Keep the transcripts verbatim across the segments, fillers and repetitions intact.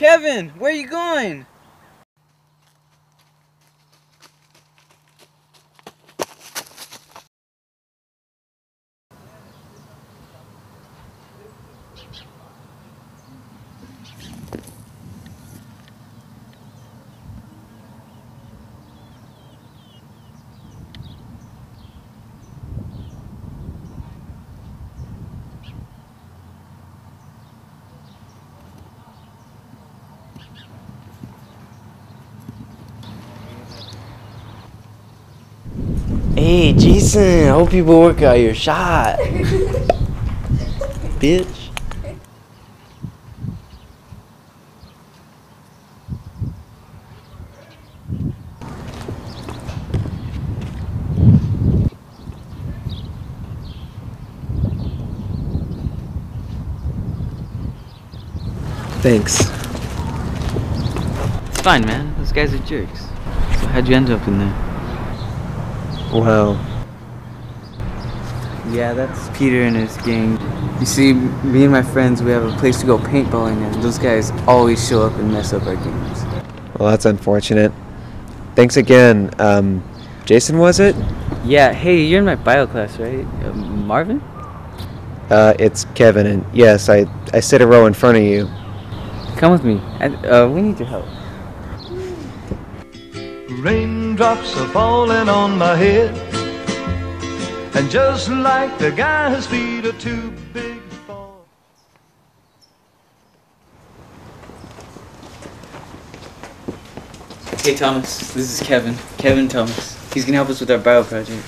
Kevin, where are you going? Hey, Jason, I hope you work out your shot. Bitch. Thanks. It's fine, man. Those guys are jerks. So how'd you end up in there? Well, Yeah, that's Peter and his gang. You see, me and my friends, we have a place to go paintballing, and those guys always show up and mess up our games. well, that's unfortunate. Thanks again. Um, Jason, was it? Yeah, hey, you're in my bio class, right? Uh, Marvin? Uh, it's Kevin, and yes, I, I sit a row in front of you. Come with me. I, uh, we need your help. Raindrops are falling on my head, and just like the guy whose feet are too big for. Hey, Thomas. This is Kevin. Kevin Thomas. He's gonna help us with our bio project.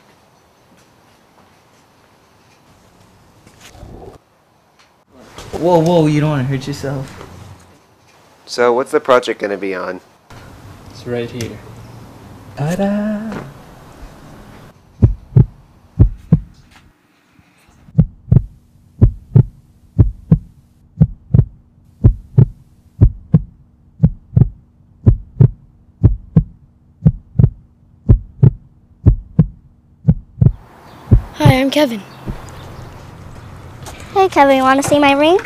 Whoa, whoa, you don't want to hurt yourself. So, what's the project gonna be on? It's right here. Ta-da! Hi, I'm Kevin. Hey Kevin, you want to see my ring?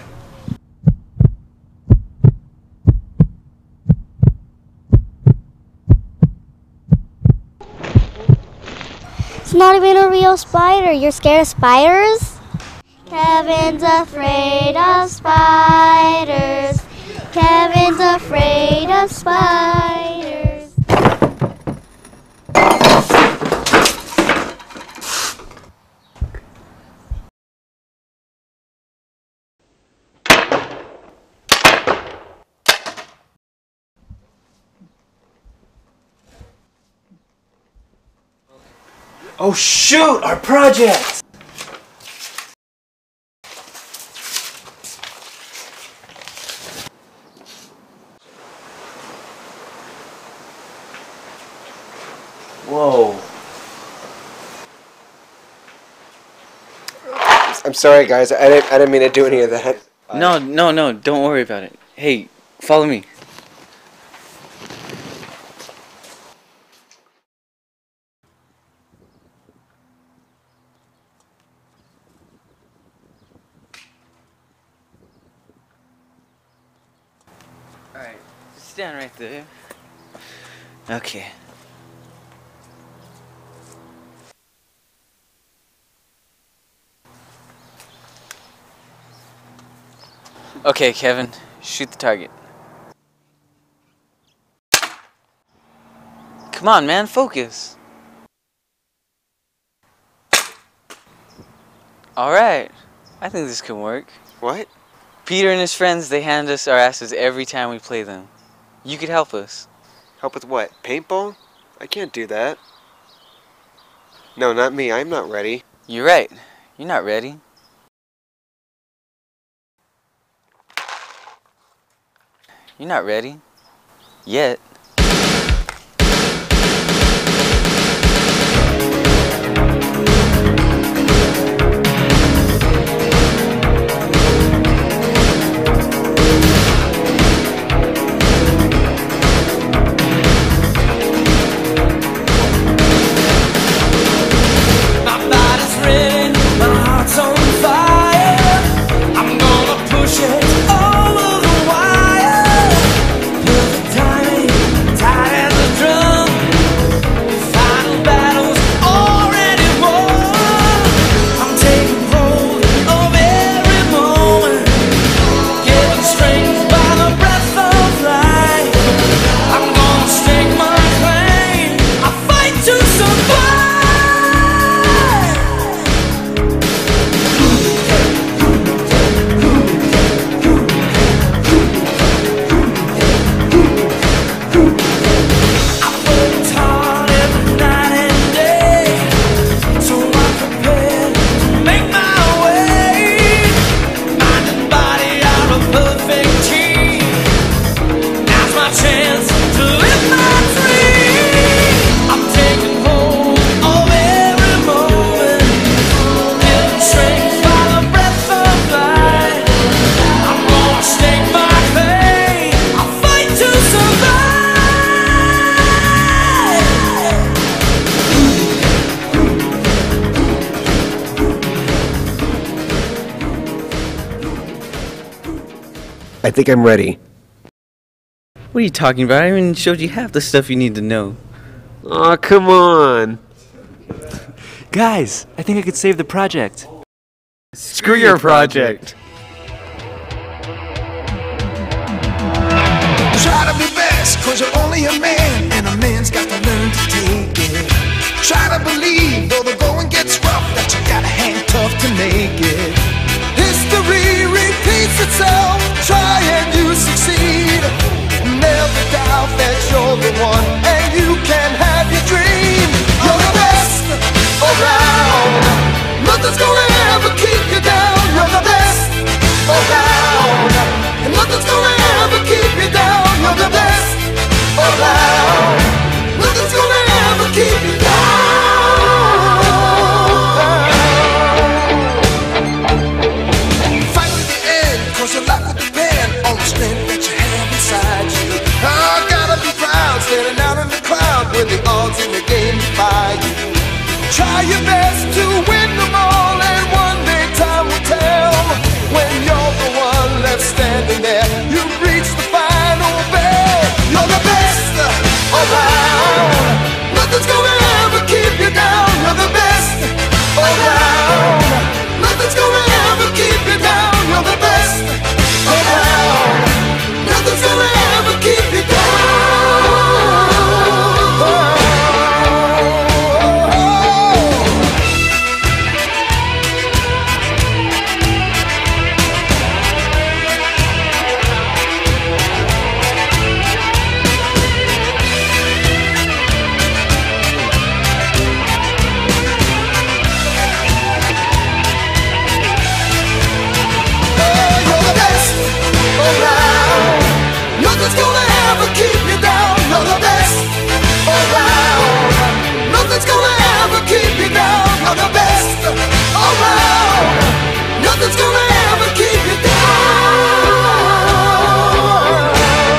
It's not even a real spider. You're scared of spiders? Kevin's afraid of spiders. Kevin's afraid of spiders. Oh shoot, our project! Whoa. I'm sorry, guys. I didn't, I didn't mean to do any of that. No, no, no, don't worry about it. Hey, follow me. Alright, just stand right there. Okay. Okay, Kevin, shoot the target. Come on, man, focus. Alright, I think this can work. What? Peter and his friends, they hand us our asses every time we play them. You could help us. Help with what? Paintball? I can't do that. No, not me. I'm not ready. You're right. You're not ready. You're not ready. Yet. I'm gonna push it over the wire. I think I'm ready. What are you talking about? I even showed you half the stuff you need to know. Aw, oh, come on. Guys, I think I could save the project. Screw your project. Try to be best, cause you're only a man, and a man's got to learn to take it. Try to believe, though the going gets rough, that you gotta hang tough to make it. History repeats itself, try and you succeed. Never doubt that you're the one, and you can have your dream. You're the best around, nothing's gonna ever keep you down. You're the best around, and nothing's gonna ever keep you down. You're the best around, nothing's gonna ever keep you down. Fight to the end, cause your life will depend on the strength that you have inside you. I gotta be proud, standing out in the crowd with the odds in the game by you. Try your best to win them all, and one day time will tell. When you're the one left standing there, you reach the final bell. You're the best around, nothing's gonna ever keep you down. You're the best around, nothing's gonna ever keep you down. You're the best around, nothing's gonna ever keep you down. Nothing's gonna ever keep you down. You're the best around, nothing's gonna ever keep you down. You're the best around, nothing's gonna ever keep you down.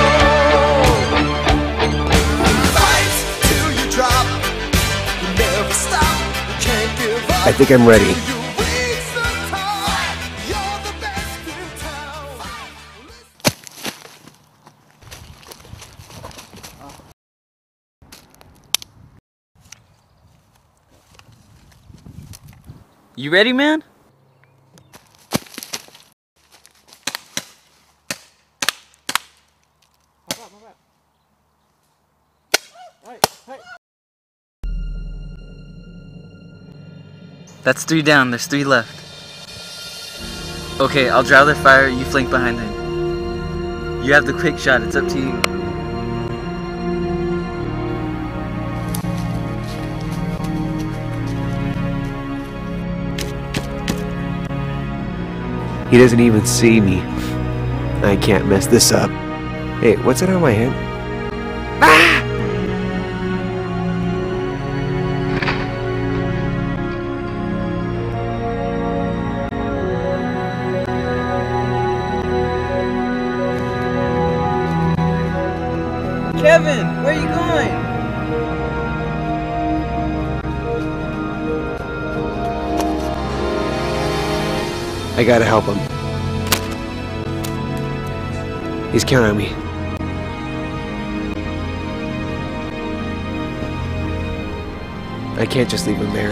Fight till you drop, you never stop, you can't give up. I think I'm ready. You ready, man? That's three down, there's three left. Okay, I'll draw their fire, you flank behind them. You have the quick shot, it's up to you. He doesn't even see me. I can't mess this up. Hey, what's that on my hand? Ah! Kevin, where are you going? I gotta help him. He's counting on me. I can't just leave him there.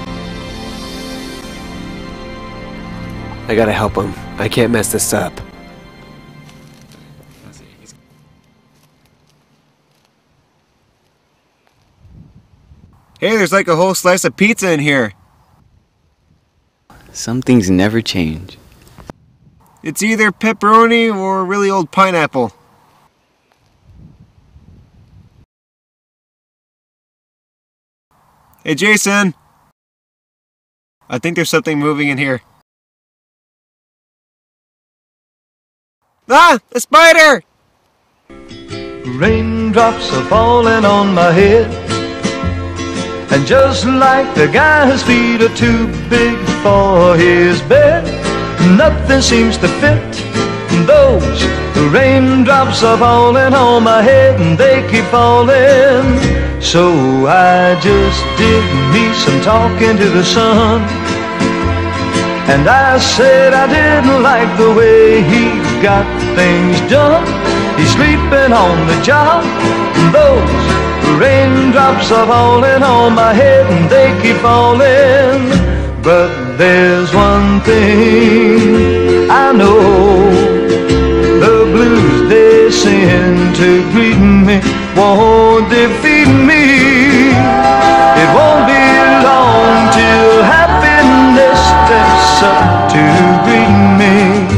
I gotta help him. I can't mess this up. Hey, there's like a whole slice of pizza in here. Some things never change. It's either pepperoni or really old pineapple. Hey, Jason. I think there's something moving in here. Ah! A spider! Raindrops are falling on my head, and just like the guy whose feet are too big for his bed, nothing seems to fit. Those raindrops are falling on my head, and they keep falling. So I just did me some talking to the sun, and I said I didn't like the way he got things done. He's sleeping on the job. Those raindrops are falling on my head and they keep falling. But there's one thing I know, the blues they send to greet me won't defeat me. It won't be long till happiness steps up to greet me.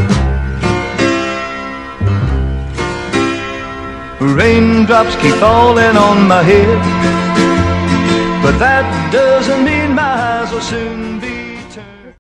Raindrops keep falling on my head, but that doesn't mean my eyes will soon